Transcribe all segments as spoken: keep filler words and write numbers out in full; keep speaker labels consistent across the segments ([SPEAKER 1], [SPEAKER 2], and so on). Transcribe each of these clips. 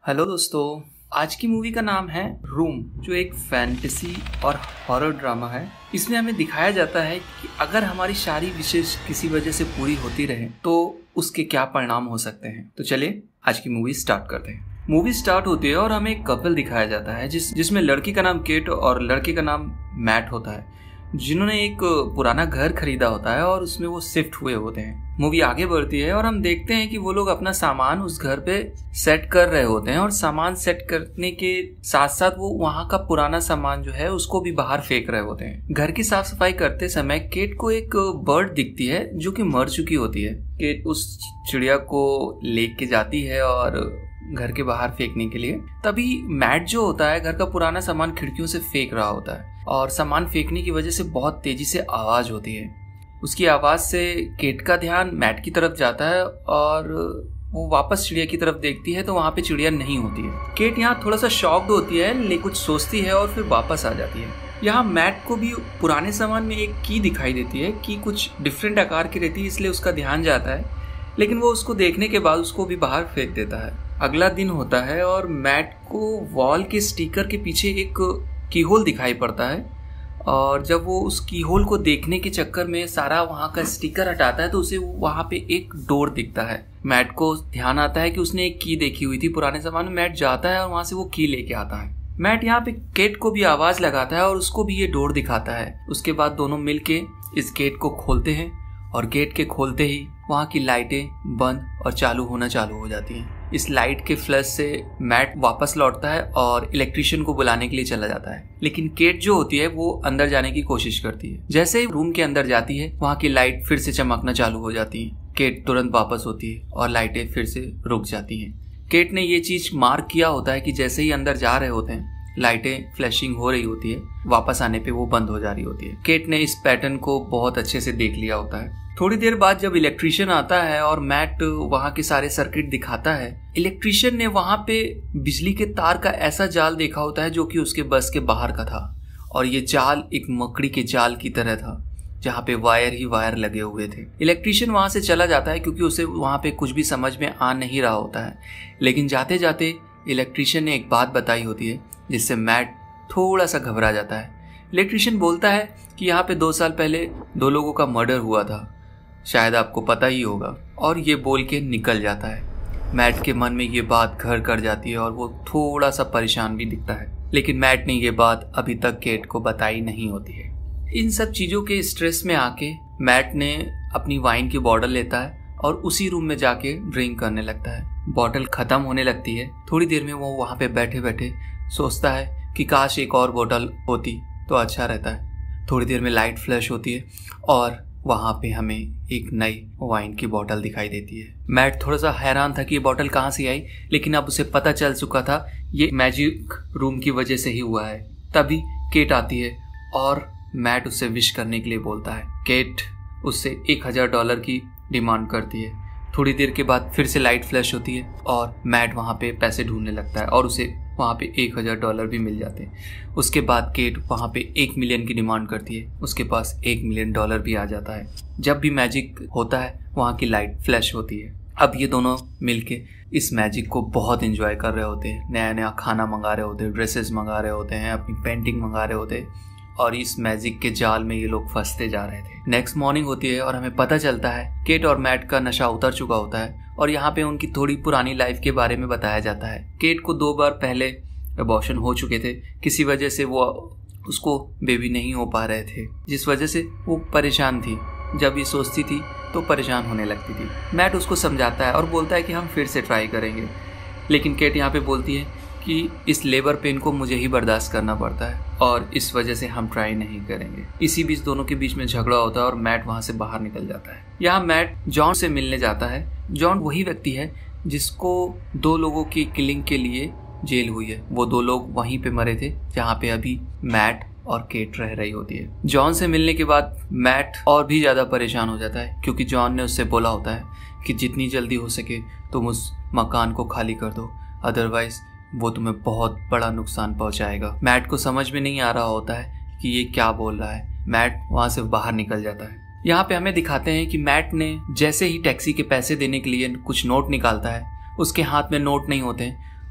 [SPEAKER 1] Hello दोस्तों, आज की मूवी का नाम है रूम, जो एक फैंटेसी और हॉरर ड्रामा है। इसमें हमें दिखाया जाता है कि अगर हमारी सारी विशेष किसी वजह से पूरी होती रहे तो उसके क्या परिणाम हो सकते हैं। तो चलिए आज की मूवी स्टार्ट करते हैं। मूवी स्टार्ट होती है और हमें एक कपल दिखाया जाता है जिस जिसमें लड़की का नाम केट और लड़के का नाम मैट होता है, जिन्होंने एक पुराना घर खरीदा होता है और उसमें वो शिफ्ट हुए होते हैं। मूवी आगे बढ़ती है और हम देखते हैं कि वो लोग अपना सामान उस घर पे सेट कर रहे होते हैं और सामान सेट करने के साथ साथ वो वहाँ का पुराना सामान जो है उसको भी बाहर फेंक रहे होते हैं। घर की साफ सफाई करते समय केट को एक बर्ड दिखती है जो कि मर चुकी होती है। केट उस चिड़िया को लेके जाती है और घर के बाहर फेंकने के लिए। तभी मैट जो होता है घर का पुराना सामान खिड़कियों से फेंक रहा होता है और सामान फेंकने की वजह से बहुत तेजी से आवाज होती है। उसकी आवाज से केट का ध्यान मैट की तरफ जाता है और वो वापस चिड़िया की तरफ देखती है तो वहाँ पे चिड़िया नहीं होती है। केट यहाँ थोड़ा सा शॉक्ड होती है, लेकिन कुछ सोचती है और फिर वापस आ जाती है। यहाँ मैट को भी पुराने सामान में एक की दिखाई देती है कि कुछ डिफरेंट आकार की रहती है, इसलिए उसका ध्यान जाता है, लेकिन वो उसको देखने के बाद उसको भी बाहर फेंक देता है। अगला दिन होता है और मैट को वॉल के स्टिकर के पीछे एक कीहोल दिखाई पड़ता है और जब वो उस कीहोल को देखने के चक्कर में सारा वहाँ का स्टिकर हटाता है तो उसे वहाँ पे एक डोर दिखता है। मैट को ध्यान आता है कि उसने एक की देखी हुई थी पुराने ज़माने में। मैट जाता है और वहाँ से वो की लेके आता है। मैट यहाँ पे केट को भी आवाज़ लगाता है और उसको भी ये डोर दिखाता है। उसके बाद दोनों मिलके इस गेट को खोलते हैं और गेट के खोलते ही वहाँ की लाइटें बंद और चालू होना चालू हो जाती हैं। इस लाइट के फ्लैश से मैट वापस लौटता है और इलेक्ट्रिशियन को बुलाने के लिए चला जाता है, लेकिन केट जो होती है वो अंदर जाने की कोशिश करती है। जैसे ही रूम के अंदर जाती है वहाँ की लाइट फिर से चमकना चालू हो जाती है। केट तुरंत वापस होती है और लाइटें फिर से रुक जाती हैं। केट ने ये चीज मार्क किया होता है कि जैसे ही अंदर जा रहे होते हैं लाइटें फ्लैशिंग हो रही होती है, वापस आने पे वो बंद हो जा रही होती है। केट ने इस पैटर्न को बहुत अच्छे से देख लिया होता है। थोड़ी देर बाद जब इलेक्ट्रिशियन आता है और मैट वहाँ के सारे सर्किट दिखाता है, इलेक्ट्रिशियन ने वहाँ पे बिजली के तार का ऐसा जाल देखा होता है जो कि उसके बस के बाहर का था और ये जाल एक मकड़ी के जाल की तरह था जहाँ पे वायर ही वायर लगे हुए थे। इलेक्ट्रिशियन वहाँ से चला जाता है क्योंकि उसे वहाँ पे कुछ भी समझ में आ नहीं रहा होता है, लेकिन जाते जाते इलेक्ट्रिशियन ने एक बात बताई होती है जिससे मैट थोड़ा सा घबरा जाता है। इलेक्ट्रिशियन बोलता है कि यहाँ पे दो साल पहले दो लोगों का मर्डर हुआ था, शायद आपको पता ही होगा, और ये बोल के निकल जाता है। मैट के मन में ये बात घर कर जाती है और वो थोड़ा सा परेशान भी दिखता है, लेकिन मैट ने ये बात अभी तक केट को बताई नहीं होती है। इन सब चीज़ों के स्ट्रेस में आके मैट ने अपनी वाइन की बॉटल लेता है और उसी रूम में जाके ड्रिंक करने लगता है। बॉटल ख़त्म होने लगती है। थोड़ी देर में वो वहाँ पे बैठे बैठे सोचता है कि काश एक और बोतल होती तो अच्छा रहता है। थोड़ी देर में लाइट फ्लैश होती है और वहाँ पे हमें एक नई वाइन की बोतल दिखाई देती है। मैट थोड़ा सा हैरान था कि ये बोतल कहाँ से आई, लेकिन अब उसे पता चल चुका था ये मैजिक रूम की वजह से ही हुआ है। तभी केट आती है और मैट उससे विश करने के लिए बोलता है। केट उससे एक हजार डॉलर की डिमांड करती है। थोड़ी देर के बाद फिर से लाइट फ्लैश होती है और मैट वहाँ पे पैसे ढूंढने लगता है और उसे वहाँ पे एक हज़ार डॉलर भी मिल जाते हैं। उसके बाद केट वहाँ पे एक मिलियन की डिमांड करती है। उसके पास एक मिलियन डॉलर भी आ जाता है। जब भी मैजिक होता है वहाँ की लाइट फ्लैश होती है। अब ये दोनों मिलके इस मैजिक को बहुत एंजॉय कर रहे होते हैं। नया नया खाना मंगा रहे होते हैं, ड्रेसेस मंगा रहे होते हैं, अपनी पेंटिंग मंगा रहे होते हैं और इस मैजिक के जाल में ये लोग फंसते जा रहे थे। नेक्स्ट मॉर्निंग होती है और हमें पता चलता है केट और मैट का नशा उतर चुका होता है और यहाँ पे उनकी थोड़ी पुरानी लाइफ के बारे में बताया जाता है। केट को दो बार पहले अबॉर्शन हो चुके थे, किसी वजह से वो उसको बेबी नहीं हो पा रहे थे, जिस वजह से वो परेशान थी। जब ये सोचती थी तो परेशान होने लगती थी। मैट उसको समझाता है और बोलता है कि हम फिर से ट्राई करेंगे, लेकिन केट यहाँ पे बोलती है कि इस लेबर पेन को मुझे ही बर्दाश्त करना पड़ता है और इस वजह से हम ट्राई नहीं करेंगे। इसी बीच दोनों के बीच में झगड़ा होता है और मैट वहाँ से बाहर निकल जाता है। यहाँ मैट जॉन से मिलने जाता है। जॉन वही व्यक्ति है जिसको दो लोगों की किलिंग के लिए जेल हुई है। वो दो लोग वहीं पे मरे थे जहाँ पे अभी मैट और केट रह रही होती है। जॉन से मिलने के बाद मैट और भी ज़्यादा परेशान हो जाता है क्योंकि जॉन ने उससे बोला होता है कि जितनी जल्दी हो सके तुम उस मकान को खाली कर दो, अदरवाइज वो तुम्हें बहुत बड़ा नुकसान पहुंचाएगा। मैट को समझ में नहीं आ रहा होता है कि ये क्या बोल रहा है। मैट वहाँ से बाहर निकल जाता है। यहाँ पे हमें दिखाते हैं कि मैट ने जैसे ही टैक्सी के पैसे देने के लिए कुछ नोट निकालता है, उसके हाथ में नोट नहीं होते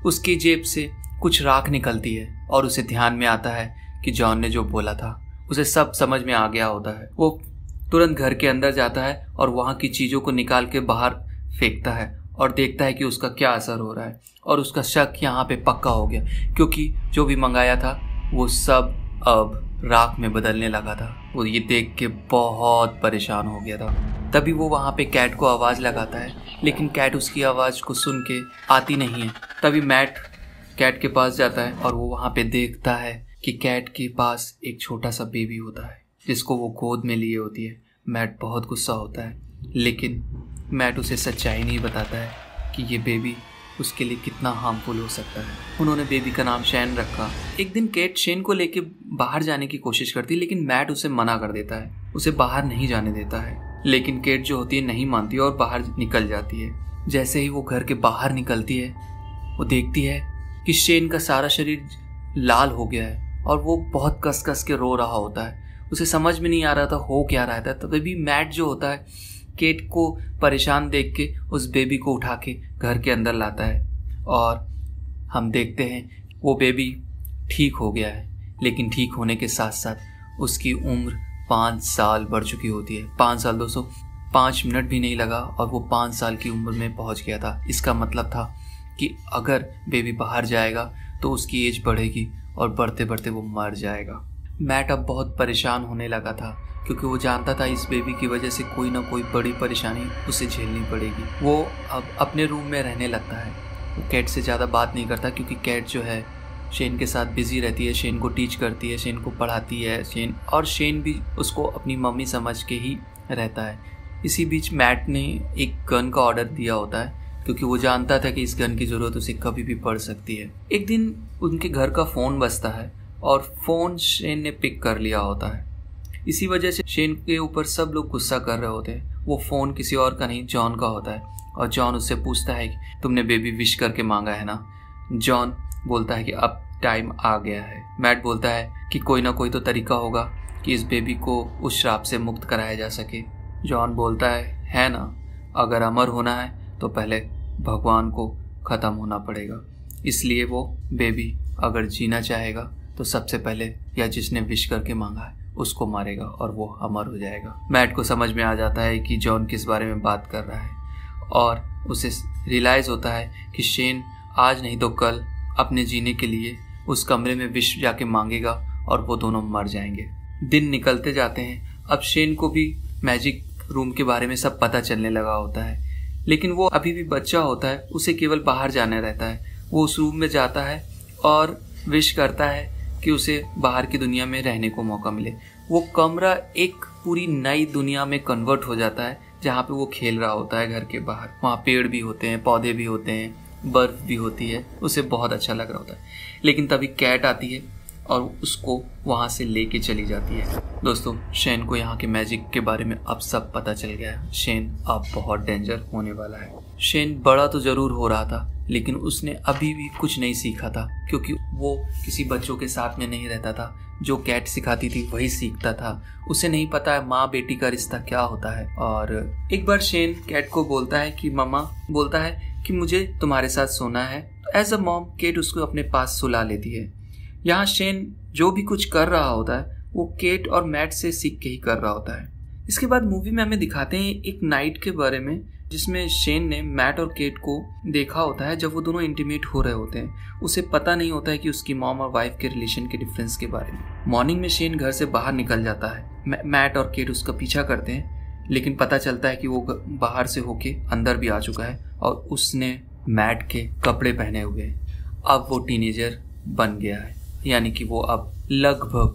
[SPEAKER 1] उसकी जेब से कुछ राख निकलती है और उसे ध्यान में आता है कि जॉन ने जो बोला था। उसे सब समझ में आ गया होता है। वो तुरंत घर के अंदर जाता है और वहाँ की चीज़ों को निकाल के बाहर फेंकता है और देखता है कि उसका क्या असर हो रहा है। और उसका शक यहाँ पे पक्का हो गया, क्योंकि जो भी मंगाया था वो सब अब राख में बदलने लगा था। वो ये देख के बहुत परेशान हो गया था। तभी वो वहाँ पे कैट को आवाज़ लगाता है, लेकिन कैट उसकी आवाज़ को सुन के आती नहीं है। तभी मैट कैट के पास जाता है और वो वहाँ पे देखता है कि कैट के पास एक छोटा सा बेबी होता है जिसको वो गोद में लिए होती है। मैट बहुत गुस्सा होता है, लेकिन मैट उसे सच्चाई नहीं बताता है कि ये बेबी उसके लिए कितना हार्मफुल हो सकता है। उन्होंने बेबी का नाम शेन रखा। एक दिन केट शेन को लेके बाहर जाने की कोशिश करती है, लेकिन मैट उसे मना कर देता है, उसे बाहर नहीं जाने देता है। लेकिन केट जो होती है नहीं मानती और बाहर निकल जाती है। जैसे ही वो घर के बाहर निकलती है, वो देखती है कि शेन का सारा शरीर लाल हो गया है और वो बहुत कस कस के रो रहा होता है। उसे समझ में नहीं आ रहा था हो क्या रहा था। तभी मैट जो होता है केट को परेशान देख के उस बेबी को उठा के घर के अंदर लाता है और हम देखते हैं वो बेबी ठीक हो गया है। लेकिन ठीक होने के साथ साथ उसकी उम्र पाँच साल बढ़ चुकी होती है। पाँच साल दोस्तों, पाँच मिनट भी नहीं लगा और वो पाँच साल की उम्र में पहुंच गया था। इसका मतलब था कि अगर बेबी बाहर जाएगा तो उसकी एज बढ़ेगी और बढ़ते बढ़ते वो मर जाएगा। मैट अब बहुत परेशान होने लगा था, क्योंकि वो जानता था इस बेबी की वजह से कोई ना कोई बड़ी परेशानी उसे झेलनी पड़ेगी। वो अब अपने रूम में रहने लगता है। वो कैट से ज़्यादा बात नहीं करता, क्योंकि कैट जो है शेन के साथ बिजी रहती है, शेन को टीच करती है, शेन को पढ़ाती है शेन और शेन भी उसको अपनी मम्मी समझ के ही रहता है। इसी बीच मैट ने एक गन का ऑर्डर दिया होता है, क्योंकि वो जानता था कि इस गन की ज़रूरत उसे कभी भी पड़ सकती है। एक दिन उनके घर का फ़ोन बजता है और फ़ोन शेन ने पिक कर लिया होता है। इसी वजह से शेन के ऊपर सब लोग गुस्सा कर रहे होते हैं। वो फ़ोन किसी और का नहीं, जॉन का होता है और जॉन उससे पूछता है कि तुमने बेबी विश करके मांगा है ना। जॉन बोलता है कि अब टाइम आ गया है। मैट बोलता है कि कोई ना कोई तो तरीका होगा कि इस बेबी को उस श्राप से मुक्त कराया जा सके। जॉन बोलता है है ना, अगर अमर होना है तो पहले भगवान को ख़त्म होना पड़ेगा। इसलिए वो बेबी अगर जीना चाहेगा तो सबसे पहले या जिसने विश करके मांगा है उसको मारेगा और वो अमर हो जाएगा। मैट को समझ में आ जाता है कि जॉन किस बारे में बात कर रहा है और उसे रियलाइज़ होता है कि शेन आज नहीं तो कल अपने जीने के लिए उस कमरे में विश जाके मांगेगा और वो दोनों मर जाएंगे। दिन निकलते जाते हैं। अब शेन को भी मैजिक रूम के बारे में सब पता चलने लगा होता है, लेकिन वो अभी भी बच्चा होता है, उसे केवल बाहर जाना रहता है। वो उस रूम में जाता है और विश करता है कि उसे बाहर की दुनिया में रहने को मौका मिले। वो कमरा एक पूरी नई दुनिया में कन्वर्ट हो जाता है, जहाँ पे वो खेल रहा होता है घर के बाहर। वहाँ पेड़ भी होते हैं, पौधे भी होते हैं, बर्फ भी होती है। उसे बहुत अच्छा लग रहा होता है। लेकिन तभी कैट आती है और उसको वहाँ से लेके चली जाती है। दोस्तों, शेन को यहाँ के मैजिक के बारे में अब सब पता चल गया है। शेन अब बहुत डेंजर होने वाला है। शेन बड़ा तो ज़रूर हो रहा था, लेकिन उसने अभी भी कुछ नहीं सीखा था, क्योंकि वो किसी बच्चों के साथ में नहीं रहता था। जो कैट सिखाती थी वही सीखता था। उसे नहीं पता है माँ बेटी का रिश्ता क्या होता है। और एक बार शेन कैट को बोलता है कि मम्मा बोलता है कि मुझे तुम्हारे साथ सोना है। तो एज अ मॉम केट उसको अपने पास सुला लेती है। यहाँ शेन जो भी कुछ कर रहा होता है वो केट और मैट से सीख के ही कर रहा होता है। इसके बाद मूवी में हमें दिखाते हैं एक नाइट के बारे में, जिसमें शेन ने मैट और केट को देखा होता है जब वो दोनों इंटीमेट हो रहे होते हैं। उसे पता नहीं होता है कि उसकी मॉम और वाइफ के रिलेशन के डिफरेंस के बारे में। मॉर्निंग में शेन घर से बाहर निकल जाता है। मैट और केट उसका पीछा करते हैं, लेकिन पता चलता है कि वो बाहर से होके अंदर भी आ चुका है और उसने मैट के कपड़े पहने हुए हैं। अब वो टीनेजर बन गया है, यानी कि वो अब लगभग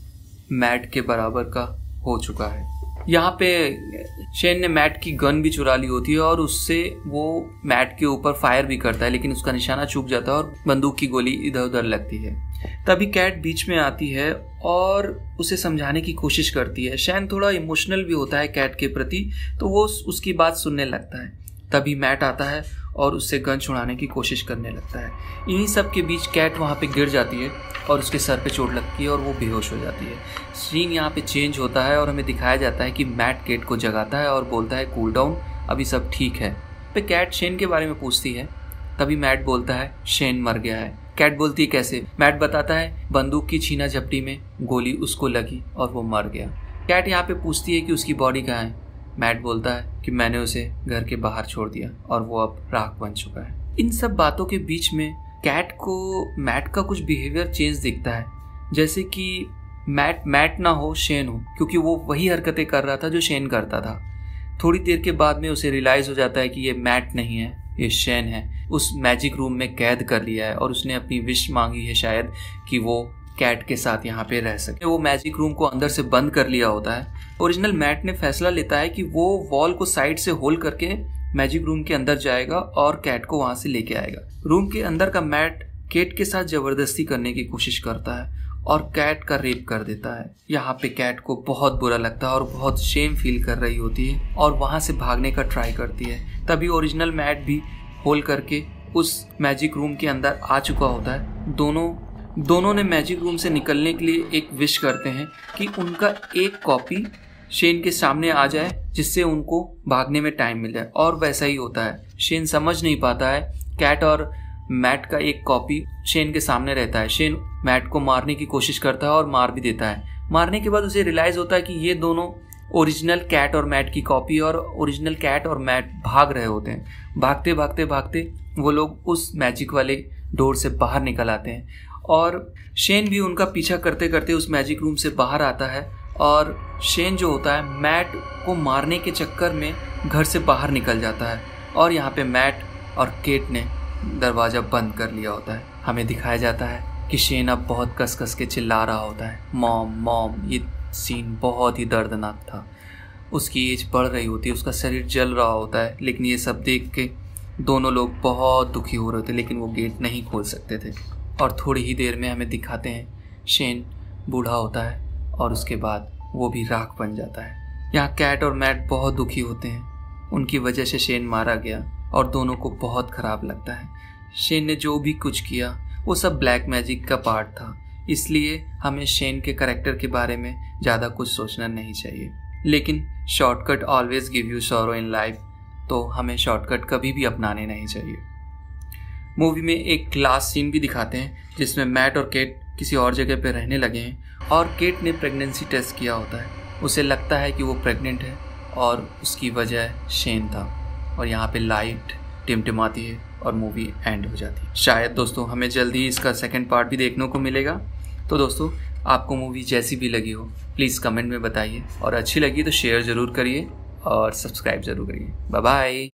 [SPEAKER 1] मैट के बराबर का हो चुका है। यहाँ पे शेन ने मैट की गन भी चुरा ली होती है और उससे वो मैट के ऊपर फायर भी करता है, लेकिन उसका निशाना चूक जाता है और बंदूक की गोली इधर उधर लगती है। तभी कैट बीच में आती है और उसे समझाने की कोशिश करती है। शेन थोड़ा इमोशनल भी होता है कैट के प्रति, तो वो उसकी बात सुनने लगता है। तभी मैट आता है और उससे गन छुड़ाने की कोशिश करने लगता है। इन्हीं सब के बीच कैट वहाँ पे गिर जाती है और उसके सर पे चोट लगती है और वो बेहोश हो जाती है। सीन यहाँ पे चेंज होता है और हमें दिखाया जाता है कि मैट केट को जगाता है और बोलता है कूल डाउन, अभी सब ठीक है। पे कैट शेन के बारे में पूछती है। तभी मैट बोलता है शेन मर गया है। कैट बोलती है कैसे? मैट बताता है बंदूक की छीना झपटी में गोली उसको लगी और वो मर गया। कैट यहाँ पे पूछती है कि उसकी बॉडी कहाँ है। मैट बोलता है कि मैंने उसे घर के बाहर छोड़ दिया और वो अब राख बन चुका है। इन सब बातों के बीच में कैट को मैट का कुछ बिहेवियर चेंज दिखता है, जैसे कि मैट मैट ना हो शेन हो, क्योंकि वो वही हरकतें कर रहा था जो शेन करता था। थोड़ी देर के बाद में उसे रियलाइज हो जाता है कि ये मैट नहीं है, ये शेन है। उस मैजिक रूम में कैद कर लिया है और उसने अपनी विश मांगी है शायद कि वो कैट के साथ यहाँ पे रह सके। वो मैजिक रूम को अंदर से बंद कर लिया होता है। ओरिजिनल मैट ने फैसला लेता है कि वो वॉल को साइड से होल करके मैजिक रूम के अंदर जाएगा और कैट को वहां से लेके आएगा। रूम के अंदर का मैट कैट के साथ जबरदस्ती करने की कोशिश करता है और कैट का रेप कर देता है। यहाँ पे कैट को बहुत बुरा लगता है और बहुत शेम फील कर रही होती है और वहां से भागने का ट्राई करती है। तभी ओरिजिनल मैट भी होल करके उस मैजिक रूम के अंदर आ चुका होता है। दोनों दोनों ने मैजिक रूम से निकलने के लिए एक विश करते हैं कि उनका एक कॉपी शेन के सामने आ जाए जिससे उनको भागने में टाइम मिल जाए, और वैसा ही होता है। शेन समझ नहीं पाता है, कैट और मैट का एक कॉपी शेन के सामने रहता है। शेन मैट को मारने की कोशिश करता है और मार भी देता है। मारने के बाद उसे रियलाइज होता है कि ये दोनों ओरिजिनल कैट और मैट की कॉपी और ओरिजिनल कैट और मैट भाग रहे होते हैं। भागते भागते भागते वो लोग उस मैजिक वाले डोर से बाहर निकल आते हैं और शेन भी उनका पीछा करते करते उस मैजिक रूम से बाहर आता है। और शेन जो होता है मैट को मारने के चक्कर में घर से बाहर निकल जाता है और यहाँ पे मैट और केट ने दरवाज़ा बंद कर लिया होता है। हमें दिखाया जाता है कि शेन अब बहुत कस कस के चिल्ला रहा होता है, मॉम मॉम। ये सीन बहुत ही दर्दनाक था। उसकी एज बढ़ रही होती है, उसका शरीर जल रहा होता है, लेकिन ये सब देख के दोनों लोग बहुत दुखी हो रहे थे, लेकिन वो गेट नहीं खोल सकते थे। और थोड़ी ही देर में हमें दिखाते हैं शेन बूढ़ा होता है और उसके बाद वो भी राख बन जाता है। यहाँ कैट और मैट बहुत दुखी होते हैं, उनकी वजह से शेन मारा गया और दोनों को बहुत ख़राब लगता है। शेन ने जो भी कुछ किया वो सब ब्लैक मैजिक का पार्ट था, इसलिए हमें शेन के कैरेक्टर के बारे में ज़्यादा कुछ सोचना नहीं चाहिए। लेकिन shortcut always give you sorrow in life, तो हमें शॉर्टकट कभी भी अपनाने नहीं चाहिए। मूवी में एक लास्ट सीन भी दिखाते हैं जिसमें मैट और केट किसी और जगह पे रहने लगे हैं और केट ने प्रेगनेंसी टेस्ट किया होता है। उसे लगता है कि वो प्रेग्नेंट है और उसकी वजह शेन था। और यहाँ पे लाइट टिमटिमाती है और मूवी एंड हो जाती है। शायद दोस्तों हमें जल्दी इसका सेकंड पार्ट भी देखने को मिलेगा। तो दोस्तों आपको मूवी जैसी भी लगी हो प्लीज़ कमेंट में बताइए, और अच्छी लगी तो शेयर ज़रूर करिए और सब्सक्राइब ज़रूर करिए। Bye bye.